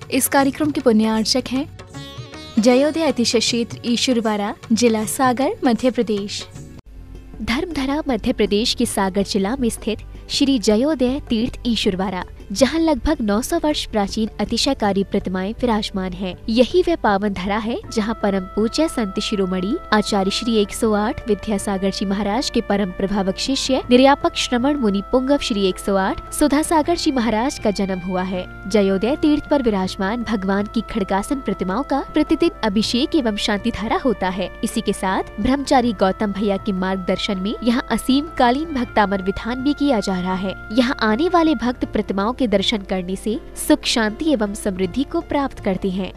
इस कार्यक्रम के पुण्यार्चक हैं जयोदय अतिशय क्षेत्र ईश्वरवाड़ा, जिला सागर, मध्य प्रदेश। धर्मधरा मध्य प्रदेश के सागर जिला में स्थित श्री जयोदय तीर्थ ईश्वरवाड़ा, जहां लगभग 900 वर्ष प्राचीन अतिशयकारी प्रतिमाएं विराजमान हैं। यही वह पावन धरा है जहां परम पूज्य संत शिरोमणि आचार्य श्री 108 विद्यासागर जी महाराज के परम प्रभावक शिष्य निर्यापक श्रमण मुनि पुंगव श्री 108 सुधा सागर जी महाराज का जन्म हुआ है। जयोदय तीर्थ पर विराजमान भगवान की खड़गासन प्रतिमाओं का प्रतिदिन अभिषेक एवं शांति धारा होता है। इसी के साथ ब्रह्मचारी गौतम भैया के मार्गदर्शन में यहाँ असीम कालीन भक्तामर विधान भी किया जा रहा है। यहाँ आने वाले भक्त प्रतिमाओं के दर्शन करने से सुख, शांति एवं समृद्धि को प्राप्त करते हैं।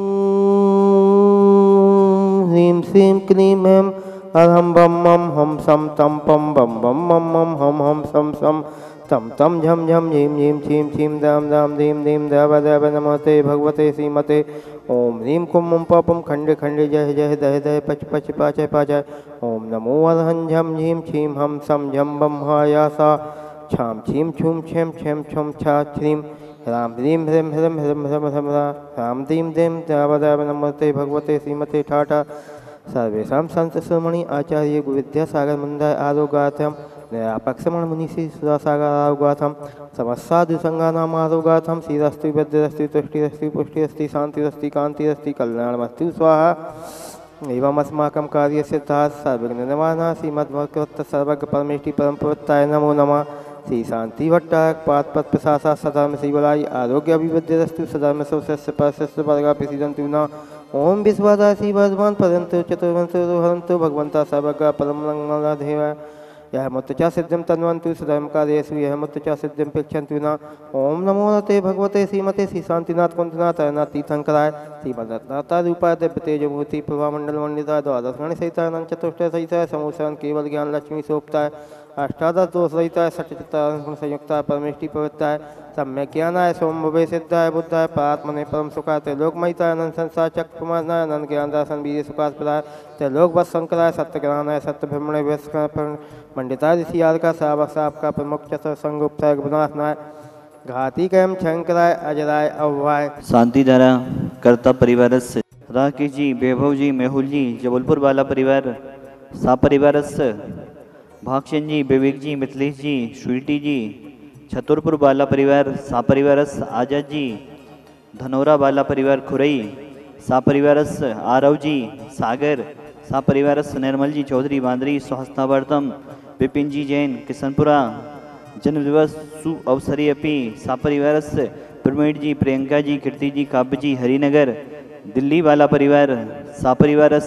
ह्रीं श्रीं क्लीं ऐं अहं बम मम हम सम तम पम बम बम मम मम हम हम सम सम तम तम झम झम झीं झीं छीं छीं दाम दाम दीम दीम देव देव नमस्ते भगवते श्रीमते ओम ह्रीं कुम मुम पपम खंडे खंडे जय जय दह दह पच पच पाचय पाचय ओम नमो अरहं झम झीं छीं हम सम झम बम हायासा छाम छीम छूम छेम छेम छुम छा छ्रीम राम ह्रीं ह्रीं ह्रीं ह्रीं ह्रीं ह्रीं राम दीम दीम देव देव नमस्ते भगवते श्रीमते ठाठा सर्वेषां संत शिरोमणि आचार्य विद्यासागर मंदिर आरोग्यार्थम निर्यापक श्रमण मुनि श्री सुधासागर आरोग्यार्थम समस्त साधु संघानाम आरोग्यार्थम श्रीरस्तु वैद्यरस्तु तुष्टिरस्तु पुष्टिरस्ति शांतिरस्ति कांतिरस्ति कल्याणमस्तु स्वाहा एवं अस्माकं कार्य सिद्धार्थ सर्वज्ञ निवारणा श्रीमद्भगवत सर्वज्ञ परमेष्टि परम पवित्राय नमो नमः। श्री शांति भट्टारक पाद पद प्रशासा सधर्म श्रीवलाई आरोग्य अभिवृद्धिरस्तु सधर्म सौस्य परस्य वर्गा प्रसिद्धंतु न ओम विश्वादाय श्री वर्धमान परंतु चतुर्वंशो हरंतु भगवंता सर्वज्ञ परम मंगलाधेव यह मुत्तचा सिद्धिं तन्वन्तु सधर्म कार्येषु यह मुत्तचा सिद्धिं पृच्छन्तु न ओम नमो नते भगवते श्रीमते श्री शांतिनाथ कुंतनाथ अरनाथ तीर्थंकराय श्रीमद्रत्नाता रूपाय दिव्य तेजमूर्ति प्रभामंडल मंडिताय द्वादश सहिताय अनंत चतुष्टय सहिताय समूसरण केवल ज्ञान लक्ष्मी सोपताय अष्टादश दोष रहिताय सच्चिदानंद संयुक्ताय परमेष्टि पवित्राय सम्यक ज्ञानाय सोम भवे सिद्धाय बुद्धाय पात्मने परम सुखाय त्रिलोकमयिताय अनंत संसार चक्रमानाय अनंत ज्ञान दासन वीर सुखास्पदाय त्रिलोक बस शंकराय सत्यज्ञानाय सत्य ब्रह्मणे वैश्व मंडिताय ऋषि का सावक साप का प्रमुख चतुर संगुप्ताय गुणासनाय घाती कयम शंकराय अजराय अव्वाय शांति धारा कर्ता परिवार से राकेश जी, वैभव जी, मेहुल जी, जबलपुर वाला परिवार सा परिवार से भाक्षण जी, विवेक जी, मिथिलेश जी, स्वीटी जी, छतरपुर वाला परिवार सा परिवार आजाद जी, धनोरा वाला परिवार खुरई सा परिवार आरव जी, सागर सा परिवार निर्मल जी चौधरी बांदरी सहस्तावर्तम विपिन जी जैन किशनपुरा जन्म दिवस सु अवसरी अपी सा परिवार प्रवीण जी, प्रियंका जी, कीर्ति जी, काव्य जी, हरिनगर दिल्ली वाला परिवार सा परिवार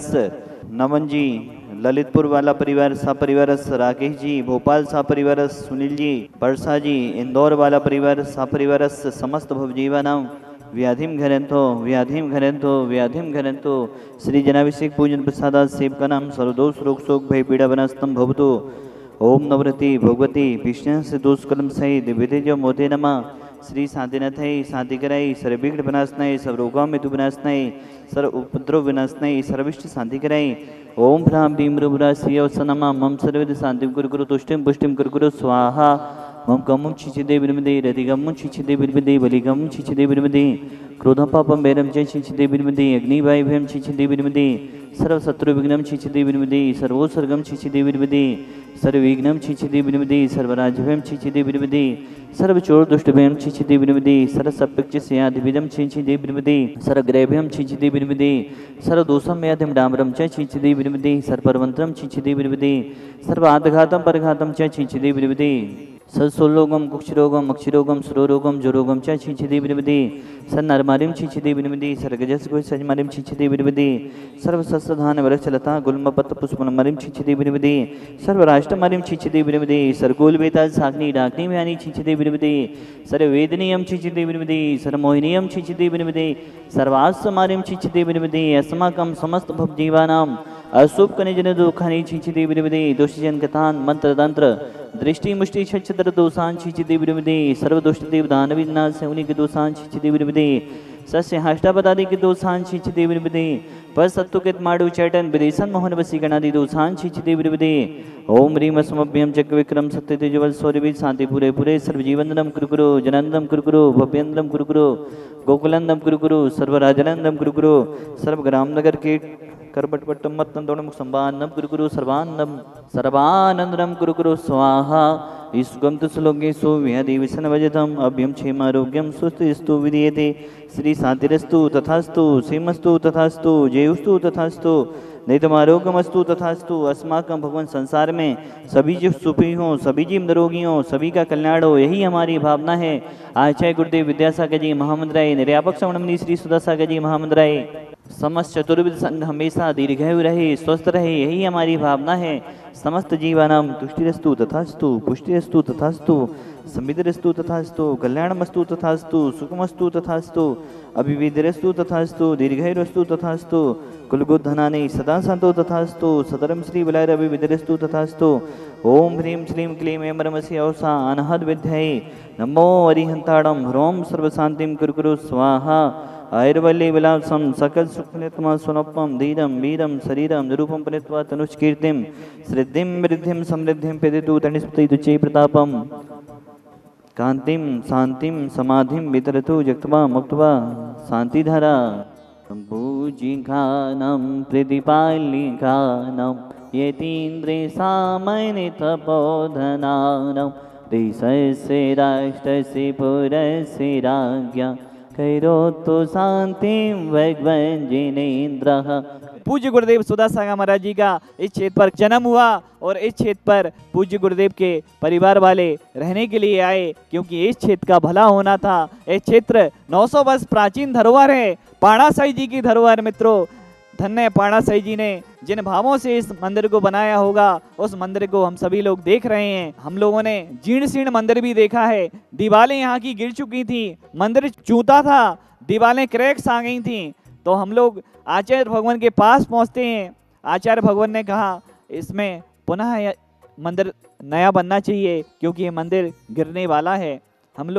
नमन जी, ललितपुर वाला परिवार सा परिवार राकेश जी, भोपाल सा परिवार सुनील जी, परसा जी, इंदौर वाला परिवार सा परिवार समस्त भवजीवानां व्याधिम घरंतो व्याधिम घरंतो व्याधिम घरंतो श्री जनाभिषेक पूजन प्रसादात सेवकानां सर्वदोष रोग शोक भय पीड़ा वनस्तम भवतु ओम नवरति भगवती विष्णु से दोष कलम सहित विदेज मोते नमः श्री शांतिनाथय शांतिकराय सर्वविघ्न विनाशनाय सर्वरोगां मृत्यु विनाशनाय सर्व उपद्रव विनाशनाय सर्विष्ट शांतिकराय ओम भ्राम भीम रुद्रा श्रीवसनमा मम सर्वविद शांतिं कुरु कुरु तुष्टिं पुष्टिं कुरु कुरु स्वाहा मम कम्मुं छिचिदे विरमदे रतिगम्मुं छिचिदे विरमदे बलिगम्मुं छिचिदे विरमदे क्रोधं पापं वैरं च छिचिदे विरमदे अग्निवायुभयं छिचिदे विरमदे सर्वशत्रुविघ्नं छिचिदे विरमदे सर्वोत्सर्गं छिचिदे विरमदे सर्वविघ्नं छिचिदे विरमदे सर्वराज्यभयं छिचिदे विरमदे सर्वचोर दुष्टभयं छिचिदे विरमदे सर्वसप्तच्यस्याधिविदं छिचिदे विरमदे सर्वग्रहभयं छिचिदे विरमदे सर्वदोषं व्याधिं डाम्रं च छिचिदे विरमदे सर्वपर्वन्त्रं छिचिदे विरमदे सर्वाघातं परघातं च छिचिदे विरमदे सत्सोलोगम कुक्षरोगम अक्षरोगम सुरोरोगम जोरोगम च छिचिदे विरमदे सन्नरमारिं छिचिदे विरमदे सर्गजस को सजमारिं छिचिदे विरमदे सर्वसस्धान वरचलता गुल्मपत्र पुष्पनमरिं छिचिदे विरमदे सर्वराष्ट्रमरिं छिचिदे विरमदे सर्गोलवेता साग्नि डाग्नि व्यानि छिचिदे विरमदे सर्ववेदनीयं छिचिदे विरमदे सर्वमोहिनीयं छिचिदे विरमदे सर्वास्समारिं छिचिदे विरमदे अस्माकं समस्त भवजीवानां अशुभ कनिजन दुखानि छिचिदे विरमदे दोषजन कथान मंत्र तंत्र दृष्टि मुष्टि छत्र दोषान छिचिदे विरमदे सर्वदुष्ट देव दानव विनाश उन्हीं के दोषान छिचिदे विरमदे सस्य हाष्टापदादि के दोषान शिक्षिते विविधे पर सत्तुकित माडु चैटन विदेशन मोहन वसी गणादि दोषान शिक्षिते विविधे ओम ह्रीम असमभ्यम चक्र विक्रम सत्य तेजवल सौरभि शांति पूरे पूरे सर्वजीवनदम कुरुकुरु जनंदम कुरुकुरु भव्यंदम कुरुकुरु गोकुलंदम कुरुकुरु सर्वराजनंदम कुरुकुरु सर्वग्राम नगर के करबटपट्टम मत्तंदोणम संबान्नम कुरुकुरु सर्वान्नम सर्वानंदनम कुरुकुरु स्वाहा ईसुगम तो श्लोके सो विहदेविसन वजतम अभ्यम क्षेमारोग्यम सुस्थिस्तु विधीयते श्री शांतिरस्तु तथास्तु सीमस्तु तथास्तु जयुस्तु तथास्तु नितमारोग्यमस्तु तथास्तु अस्माकं भगवान संसार में सभी जीव सुखी हों, सभी जीव निरोगी हों, सभी का कल्याण हो, यही हमारी भावना है। आचार्य गुरुदेव विद्यासागर जी महामंत्राय, निर्यापक श्रवणमणि श्री सुधासागर जी महामंत्राय, समस्त चतुर्विध संघ हमेशा दीर्घायु रहे, स्वस्थ रहे, यही हमारी भावना है। समस्त जीवानाम तुष्टिरस्तु तथास्तु पुष्टिरस्तु तथास्तु संविदरस्तु तथास्तु कल्याणमस्तु तथास्तु सुखमस्तु तथास्तु अभिविदरस्तु तथास्तु दीर्घायुरस्तु तथास्तु कुलगुद्धनानि सदा सन्तो तथास्तु सदरम श्री विलयरभिविदरस्तु तथास्तु ओम ह्रीं श्रीं क्लीं ऐं परमस्य औसा अनहद विद्याये नमो अरिहंताड़म ह्रोम सर्वशांतिं कुरुकुरु स्वाहा आयुर्वल्ली विलासम सकल सुखनित्मा सुनपम धीरम वीरम शरीरम निरूपम परित्वा तनुष्कीर्तिम श्रद्धिम वृद्धिम समृद्धिम पेदितु तनिस्पति तुच्चे प्रतापम कांतिम शांतिम समाधिम वितरतु जक्तवा मुक्तवा शांतिधारा भूजिघानम प्रतिपालिघानम यतीन्द्रे सामने तपोधनानम देशस्य राष्ट्रस्य पुरस्य राज्ञा कैरोतो शांति भगवान जिनेन्द्र। पूज्य गुरुदेव सुधासागर महाराज जी का इस क्षेत्र पर जन्म हुआ और इस क्षेत्र पर पूज्य गुरुदेव के परिवार वाले रहने के लिए आए, क्योंकि इस क्षेत्र का भला होना था। इस क्षेत्र 900 वर्ष प्राचीन धरोहर है, पाणाशाही जी की धरोहर। मित्रों, धन्य पाणाशाही जी ने जिन भावों से इस मंदिर को बनाया होगा, उस मंदिर को हम सभी लोग देख रहे हैं। हम लोगों ने जीर्ण शीर्ण मंदिर भी देखा है, दीवारें यहाँ की गिर चुकी थी, मंदिर चूता था, दीवारें क्रैक्स आ गई थी। तो हम लोग आचार्य भगवान के पास पहुँचते हैं। आचार्य भगवान ने कहा इसमें पुनः मंदिर नया बनना चाहिए, क्योंकि ये मंदिर गिरने वाला है। हम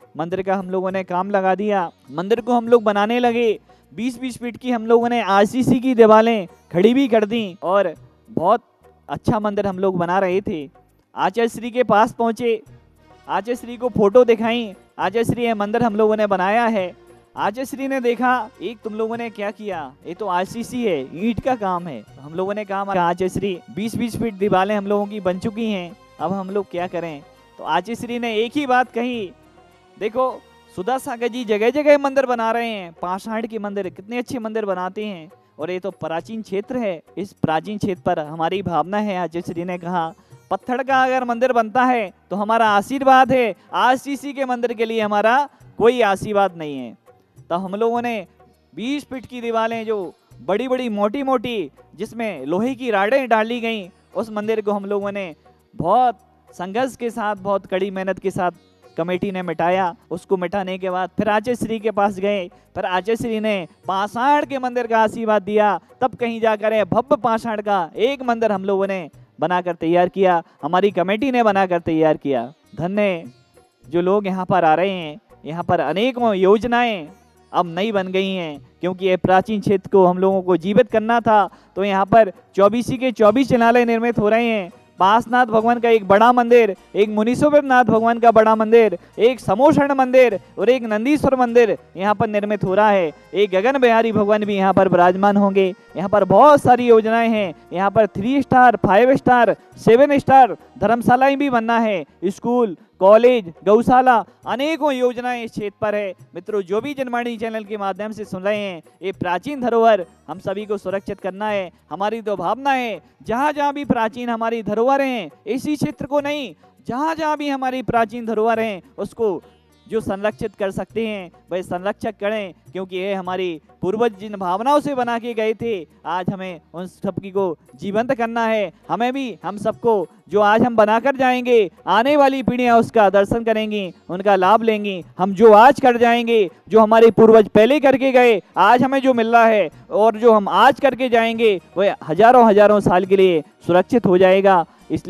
लोगों ने काम लगा दिया, मंदिर को हम लोग बनाने लगे। 20-20 फीट की हम लोगों ने आरसीसी की दीवारें खड़ी भी कर दी और बहुत अच्छा मंदिर हम लोग बना रहे थे। आचार्य श्री के पास पहुँचे, आचार्य श्री को फोटो दिखाई, आचार्य श्री ये मंदिर हम लोगों ने बनाया है। आचार्य श्री ने देखा, एक तुम लोगों ने क्या किया, ये तो आरसीसी है, ईंट का काम है। हम लोगों ने कहा आचार्य श्री 20-20 फीट दीवारें हम लोगों की बन चुकी हैं, अब हम लोग क्या करें। तो आचार्य श्री ने एक ही बात कही, देखो सुधासागर जी जगह जगह मंदिर बना रहे हैं, पाषाण के मंदिर, कितने अच्छे मंदिर बनाते हैं, और ये तो प्राचीन क्षेत्र है, इस प्राचीन क्षेत्र पर हमारी भावना है। आचार्य श्री ने कहा पत्थर का अगर मंदिर बनता है तो हमारा आशीर्वाद है, आरसीसी के मंदिर के लिए हमारा कोई आशीर्वाद नहीं है। तो हम लोगों ने 20 फीट की दीवारें जो बड़ी बड़ी मोटी मोटी जिसमें लोहे की राडें डाली गई, उस मंदिर को हम लोगों ने बहुत संघर्ष के साथ, बहुत कड़ी मेहनत के साथ कमेटी ने मिटाया। उसको मिटाने के बाद फिर आचार्य श्री के पास गए, फिर आचार्य श्री ने पाषाण के मंदिर का आशीर्वाद दिया, तब कहीं जाकर भव्य पाषाण का एक मंदिर हम लोगों ने बनाकर तैयार किया, हमारी कमेटी ने बनाकर तैयार किया। धन्य जो लोग यहाँ पर आ रहे हैं, यहाँ पर अनेकों योजनाएं अब नई बन गई हैं, क्योंकि ये प्राचीन क्षेत्र को हम लोगों को जीवित करना था। तो यहाँ पर 24 के 24 चिन्हालय निर्मित हो रहे हैं। पासनाथ भगवान का एक बड़ा मंदिर, एक मुनीश्वरनाथ भगवान का बड़ा मंदिर, एक समोषण मंदिर और एक नंदीश्वर मंदिर यहाँ पर निर्मित हो रहा है। एक गगन बिहारी भगवान भी यहाँ पर विराजमान होंगे। यहाँ पर बहुत सारी योजनाएं हैं। यहाँ पर 3 स्टार, 5 स्टार, 7 स्टार धर्मशालाएं भी बनना है, स्कूल, कॉलेज, गौशाला, अनेकों योजनाएं इस क्षेत्र पर है। मित्रों, जो भी जनवाणी चैनल के माध्यम से सुन रहे हैं, ये प्राचीन धरोहर हम सभी को सुरक्षित करना है। हमारी तो भावना है, जहाँ जहाँ भी प्राचीन हमारी धरोहरें हैं, इसी क्षेत्र को नहीं, जहाँ जहाँ भी हमारी प्राचीन धरोहर हैं, उसको जो संरक्षित कर सकते हैं वह संरक्षक करें, क्योंकि ये हमारी पूर्वज जिन भावनाओं से बना के गए थे, आज हमें उन सबकी को जीवंत करना है। हमें भी, हम सबको जो आज हम बनाकर जाएंगे, आने वाली पीढ़ियां उसका दर्शन करेंगी, उनका लाभ लेंगी। हम जो आज कर जाएंगे, जो हमारे पूर्वज पहले करके गए, आज हमें जो मिल रहा है और जो हम आज करके जाएंगे, वह हजारों हजारों साल के लिए सुरक्षित हो जाएगा। इसलिए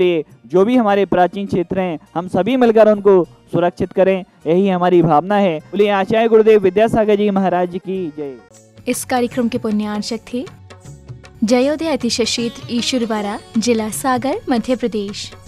जो भी हमारे प्राचीन क्षेत्र हैं हम सभी मिलकर उनको सुरक्षित करें, यही हमारी भावना है। बोलिए आचार्य गुरुदेव विद्यासागर जी महाराज जी की जय। इस कार्यक्रम के पुण्यार्चक थे जयोदय अतिशय क्षेत्र ईश्वरवाड़ा, जिला सागर, मध्य प्रदेश।